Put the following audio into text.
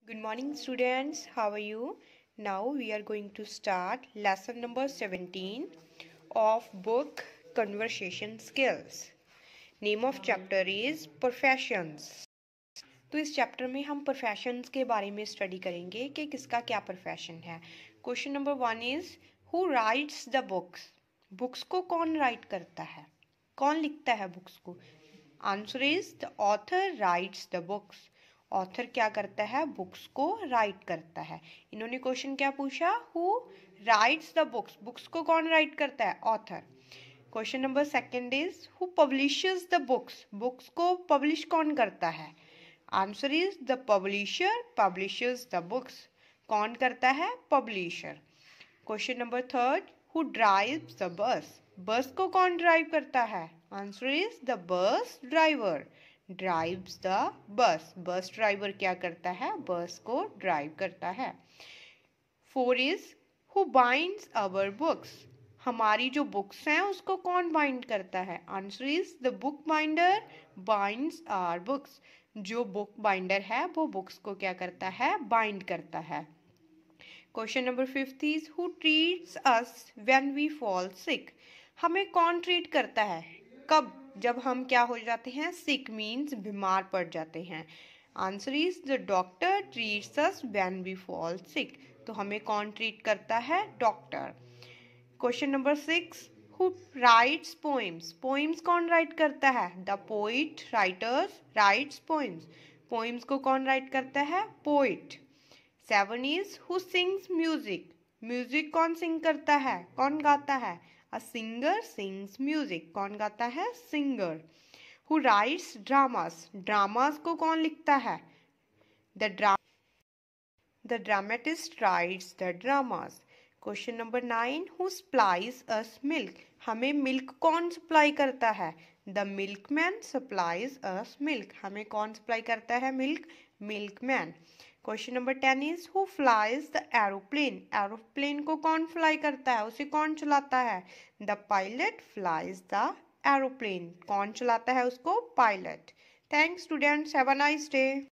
Good morning students, how are you? Now we are going to start lesson number 17 of book Conversation Skills. Name of chapter is Professions. तो इस chapter में हम professions के बारे में study करेंगे कि किसका क्या प्रोफेशन है. Question number 1 is who writes the books. Books को कौन राइट करता है, कौन लिखता है बुक्स को? Answer is the author writes the books. Author क्या करता है, बुक्स को राइट करता है. इन्होंने क्वेश्चन क्या पूछा, who writes the books. Books को कौन राइट करता है, author. Question number second is who publishes the books. Books को पब्लिश कौन करता है? Answer is the publisher publishes the books. कौन करता है, publisher. Question number third, who drives the bus. Bus को कौन ड्राइव करता है? Answer is the bus driver drives the bus. Bus driver क्या करता है, बस को ड्राइव करता है. 4 is who binds our books. हमारी जो बुक्स हैं उसको कौन बाइंड करता है? Answer is the book binder binds our books. जो बुक बाइंडर है वो बुक्स को क्या करता है, बाइंड करता है. Question number 5 is who treats us when we fall sick. हमें कौन ट्रीट करता है, कब, जब हम क्या हो जाते हैं, सिक मीन्स बीमार पड़ जाते हैं. Answer is the doctor treats us when we fall sick. तो हमें कौन ट्रीट करता है, doctor. Question number 6, who writes poems. Poems कौन राइट करता है? The poet writers writes poems. Poems को कौन राइट करता है, poet. 7 is who sings music. Music कौन सिंग करता है, कौन गाता है? A singer sings music. कौन गाता है, singer. Who writes dramas. Dramas को कौन लिखता है? The dramatist writes the dramas. Question number 9, who supplies us milk. हमें मिल्क कौन सप्लाई करता है? The milkman supplies us milk. हमें कौन सप्लाई करता है milk? Milkman. Question number 10 is who flies the aeroplane. Aeroplane को कौन फ्लाई करता है, उसे कौन चलाता है? The pilot flies the aeroplane. कौन चलाता है उसको, pilot. Thanks students, have a nice day.